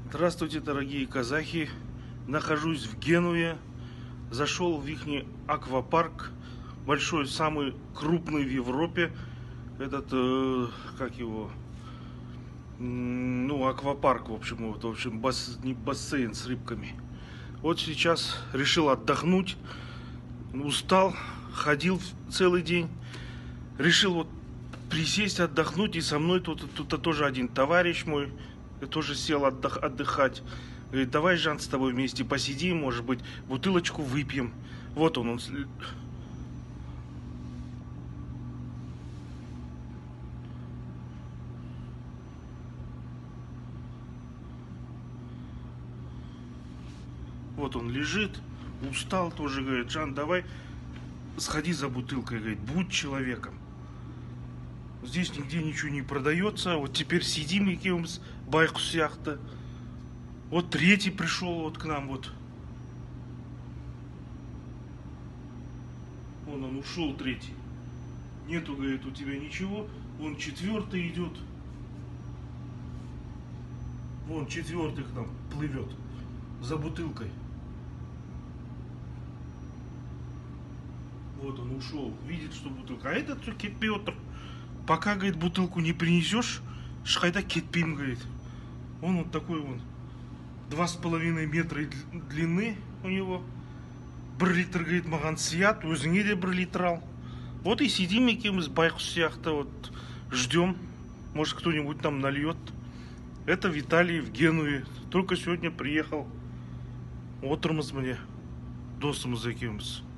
Здравствуйте, дорогие казахи! Нахожусь в Генуе. Зашел в их аквапарк. Большой, самый крупный в Европе. Этот, как его? Ну, аквапарк, в общем, не бассейн с рыбками. Вот сейчас решил отдохнуть. Устал, ходил целый день. Решил вот присесть, отдохнуть. И со мной тут тоже один товарищ мой. Я тоже сел отдыхать. Говорит, давай, Жан, с тобой вместе посидим, может быть, бутылочку выпьем. Вот он. Вот он лежит, устал тоже, говорит, Жан, давай сходи за бутылкой, говорит, будь человеком. Здесь нигде ничего не продается, вот теперь сидим, якимс байкус яхта. Вот третий пришел вот к нам, вот. Вон он ушел, третий. Нету, говорит, у тебя ничего. Вон четвертый идет. Вон четвертый к нам плывет за бутылкой. Вот он ушел, видит, что бутылка. А этот все Петр. Пока, говорит, бутылку не принесешь, шхайда кетпим, говорит. Он вот такой вон. 2,5 метра длины у него. 1 литр, говорит, маған сият, өзіңе де 1 литр ал. Вот и сидим екеуміз байқұс сияқты, вот ждем, может кто-нибудь нам нальет. Это Виталий в Генуе, только сегодня приехал. Отырмыз міне, досымыз екеуміз.